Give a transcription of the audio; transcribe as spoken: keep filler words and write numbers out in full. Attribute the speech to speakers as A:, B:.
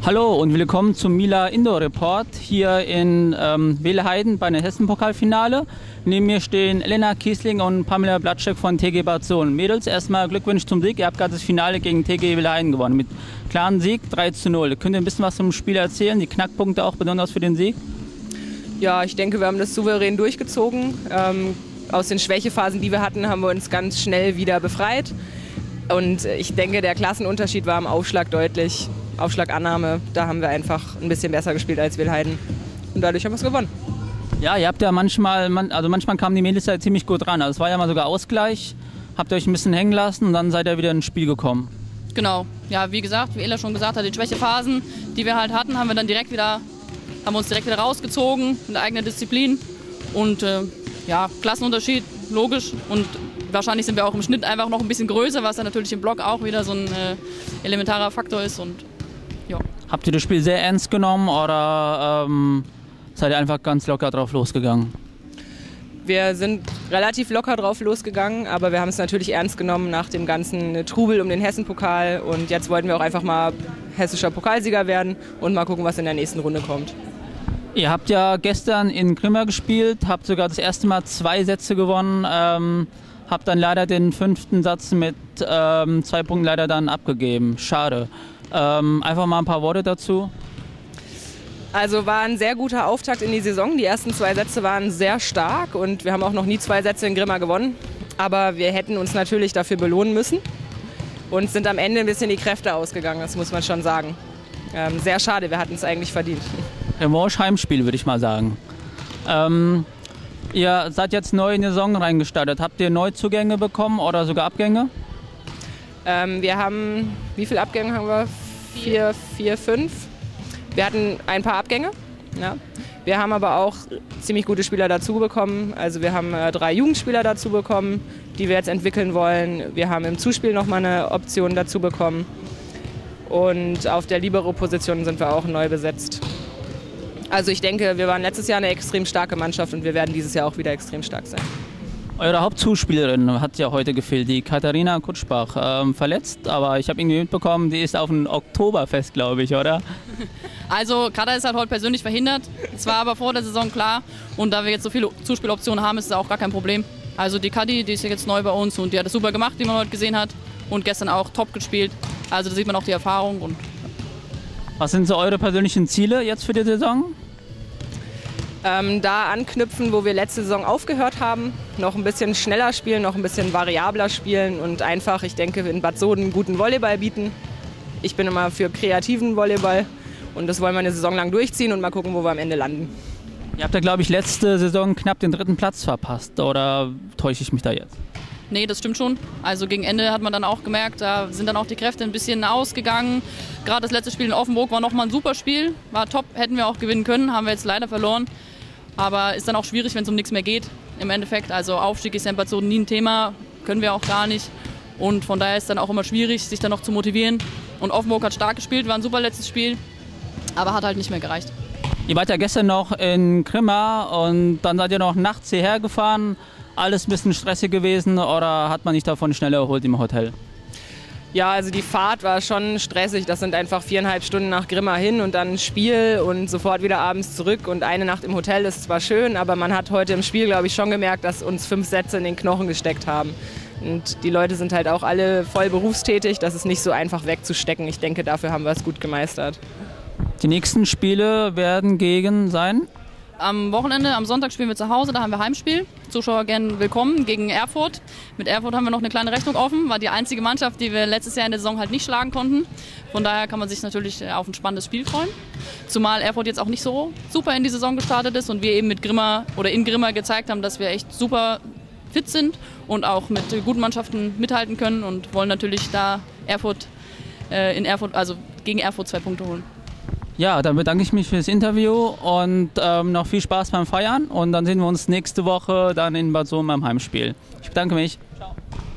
A: Hallo und willkommen zum Mila Indoor Report hier in ähm, Wehlheiden bei der Hessen-Pokalfinale. Neben mir stehen Elena Kiesling und Pamela Blatschek von T G Bad Sohn. Mädels, erstmal Glückwunsch zum Sieg. Ihr habt gerade das Finale gegen T G Wehlheiden gewonnen mit klaren Sieg drei zu null. Könnt ihr ein bisschen was zum Spiel erzählen? Die Knackpunkte auch besonders für den Sieg?
B: Ja, ich denke, wir haben das souverän durchgezogen. Ähm, aus den Schwächephasen, die wir hatten, haben wir uns ganz schnell wieder befreit. Und ich denke, der Klassenunterschied war am Aufschlag deutlich. Aufschlagannahme, da haben wir einfach ein bisschen besser gespielt als Wehlheiden. Und dadurch haben wir es gewonnen.
A: Ja, ihr habt ja manchmal, also manchmal kamen die Mädels ja ziemlich gut ran. Also es war ja mal sogar Ausgleich. Habt ihr euch ein bisschen hängen lassen und dann seid ihr wieder ins Spiel gekommen.
C: Genau. Ja, wie gesagt, wie Ella schon gesagt hat, die Schwächephasen, die wir halt hatten, haben wir dann direkt wieder, haben uns direkt wieder rausgezogen in der eigenen Disziplin. Und äh, ja, Klassenunterschied, logisch. Und wahrscheinlich sind wir auch im Schnitt einfach noch ein bisschen größer, was dann natürlich im Block auch wieder so ein äh, elementarer Faktor ist. Und ja.
A: Habt ihr das Spiel sehr ernst genommen oder ähm, seid ihr einfach ganz locker drauf losgegangen?
B: Wir sind relativ locker drauf losgegangen, aber wir haben es natürlich ernst genommen nach dem ganzen Trubel um den Hessen-Pokal. Und jetzt wollten wir auch einfach mal hessischer Pokalsieger werden und mal gucken, was in der nächsten Runde kommt.
A: Ihr habt ja gestern in Grimma gespielt, habt sogar das erste Mal zwei Sätze gewonnen, ähm, habt dann leider den fünften Satz mit ähm, zwei Punkten leider dann abgegeben. Schade. Ähm, einfach mal ein paar Worte dazu.
B: Also war ein sehr guter Auftakt in die Saison. Die ersten zwei Sätze waren sehr stark und wir haben auch noch nie zwei Sätze in Grimma gewonnen. Aber wir hätten uns natürlich dafür belohnen müssen und sind am Ende ein bisschen die Kräfte ausgegangen, das muss man schon sagen. Ähm, sehr schade, wir hatten es eigentlich verdient.
A: Revanche Heimspiel, würde ich mal sagen. Ähm, ihr seid jetzt neu in die Saison reingestartet. Habt ihr Neuzugänge bekommen oder sogar Abgänge?
B: Ähm, wir haben, wie viele Abgänge haben wir? Vier, vier, fünf. Wir hatten ein paar Abgänge. Ja. Wir haben aber auch ziemlich gute Spieler dazu bekommen. Also wir haben äh, drei Jugendspieler dazu bekommen, die wir jetzt entwickeln wollen. Wir haben im Zuspiel nochmal eine Option dazu bekommen. Und auf der Libero-Position sind wir auch neu besetzt. Also ich denke, wir waren letztes Jahr eine extrem starke Mannschaft und wir werden dieses Jahr auch wieder extrem stark sein.
A: Eure Hauptzuspielerin hat ja heute gefehlt, die Katharina Kutschbach, ähm, verletzt, aber ich habe irgendwie mitbekommen, die ist auf ein Oktoberfest, glaube ich, oder?
C: Also Katha ist halt heute persönlich verhindert, es war aber vor der Saison klar und da wir jetzt so viele Zuspieloptionen haben, ist es auch gar kein Problem. Also die Kadi, die ist jetzt neu bei uns und die hat es super gemacht, wie man heute gesehen hat und gestern auch top gespielt, also da sieht man auch die Erfahrung. Und
A: was sind so eure persönlichen Ziele jetzt für die Saison?
B: Ähm, da anknüpfen, wo wir letzte Saison aufgehört haben, noch ein bisschen schneller spielen, noch ein bisschen variabler spielen und einfach, ich denke, in Bad Soden guten Volleyball bieten. Ich bin immer für kreativen Volleyball und das wollen wir eine Saison lang durchziehen und mal gucken, wo wir am Ende landen.
A: Ihr habt ja, glaube ich, letzte Saison knapp den dritten Platz verpasst, oder täusche ich mich da jetzt?
C: Nee, das stimmt schon. Also gegen Ende hat man dann auch gemerkt, da sind dann auch die Kräfte ein bisschen ausgegangen. Gerade das letzte Spiel in Offenburg war nochmal ein super Spiel, war top, hätten wir auch gewinnen können, haben wir jetzt leider verloren. Aber ist dann auch schwierig, wenn es um nichts mehr geht im Endeffekt. Also Aufstieg ist ja in Bad Soden nie ein Thema, können wir auch gar nicht. Und von daher ist es dann auch immer schwierig, sich dann noch zu motivieren. Und Offenburg hat stark gespielt, war ein super letztes Spiel, aber hat halt nicht mehr gereicht.
A: Ihr wart ja gestern noch in Grimma und dann seid ihr noch nachts hierher gefahren. Alles ein bisschen stressig gewesen oder hat man sich davon schnell erholt im Hotel?
B: Ja, also die Fahrt war schon stressig. Das sind einfach viereinhalb Stunden nach Grimma hin und dann Spiel und sofort wieder abends zurück. Und eine Nacht im Hotel ist zwar schön, aber man hat heute im Spiel, glaube ich, schon gemerkt, dass uns fünf Sätze in den Knochen gesteckt haben. Und die Leute sind halt auch alle voll berufstätig. Das ist nicht so einfach wegzustecken. Ich denke, dafür haben wir es gut gemeistert.
A: Die nächsten Spiele werden gegen sein?
C: Am Wochenende, am Sonntag spielen wir zu Hause, da haben wir Heimspiel. Zuschauer gerne willkommen gegen Erfurt. Mit Erfurt haben wir noch eine kleine Rechnung offen, war die einzige Mannschaft, die wir letztes Jahr in der Saison halt nicht schlagen konnten. Von daher kann man sich natürlich auf ein spannendes Spiel freuen. Zumal Erfurt jetzt auch nicht so super in die Saison gestartet ist und wir eben mit Grimma oder in Grimma gezeigt haben, dass wir echt super fit sind und auch mit guten Mannschaften mithalten können und wollen natürlich da Erfurt äh, in Erfurt, also gegen Erfurt zwei Punkte holen.
A: Ja, dann bedanke ich mich für das Interview und ähm, noch viel Spaß beim Feiern und dann sehen wir uns nächste Woche dann in Bad Sohn beim Heimspiel. Ich bedanke mich. Ciao.